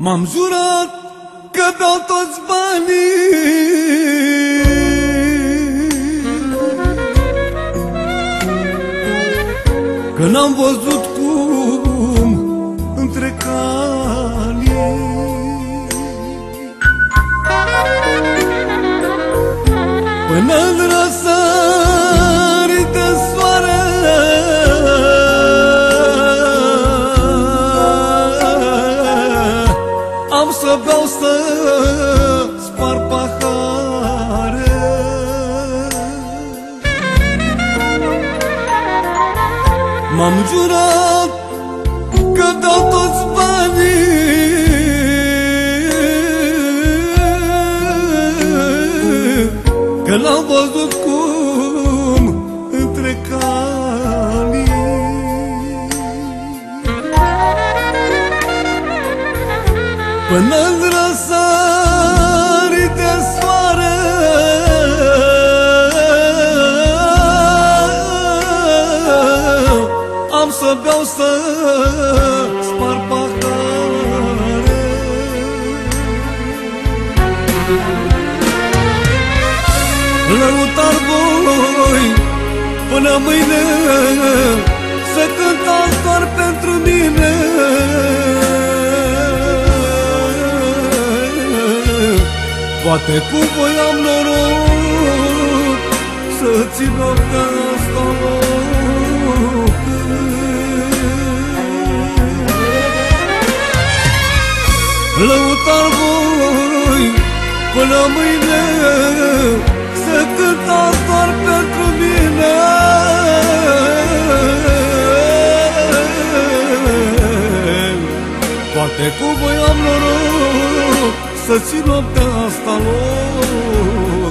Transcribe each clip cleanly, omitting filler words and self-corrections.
M-am jurat că beau toți banii, că n-am văzut cum între calii. Până-n răsărit de soare am să beau, să spar pahare. M-am jurat că dau toți banii, că l-am văzut cum între calii. Până-n răsărit de soare am să beau, să spar pahare. Lăutar voi până mâine, să cântați doar pentru mine. Poate cu voi am noroc să țin noaptea asta loc. Lăutar voi până mâine, să cântați doar pentru mine. Poate cu voi am noroc să țin noaptea asta loc.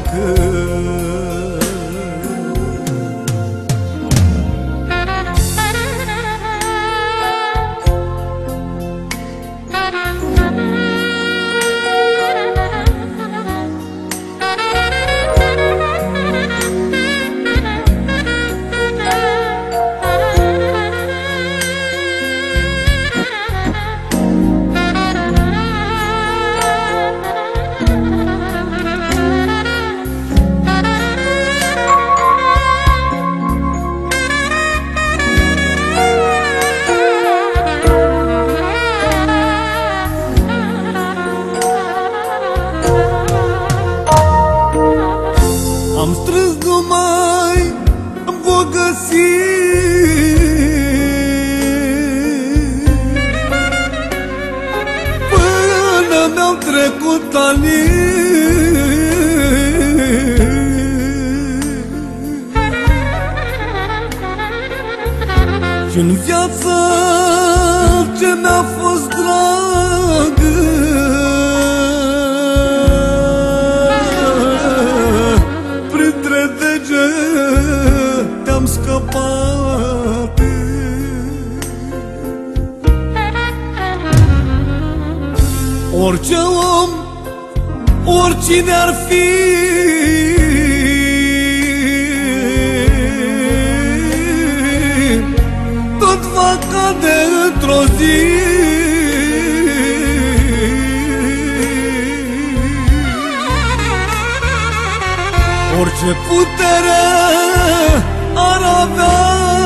Am strâns numai bogății, până mi-au trecut anii. Și-n viață ce mi-a fost dragă, te-am scăpat. Orice om, oricine ar fi, tot va cade într-o zi. Orice putere ar avea,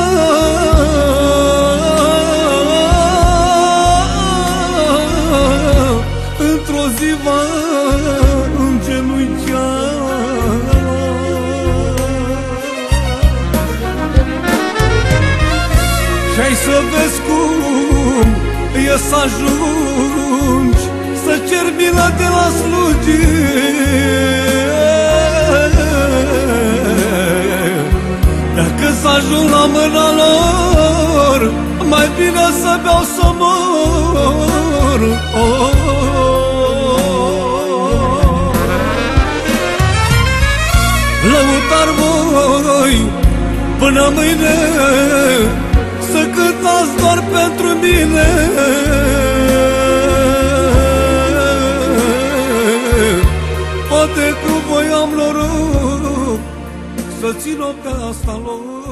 într-o zi va îngenuichea. Și-ai să vezi cum e să ajungi să ceri milă de la slugii. Dacă s-ajung la mâna lor, mai bine să beau, să mor. Lăutar voi până mâine, să cântați doar pentru mine. Poate cu voi am noroc să țin noaptea asta loc.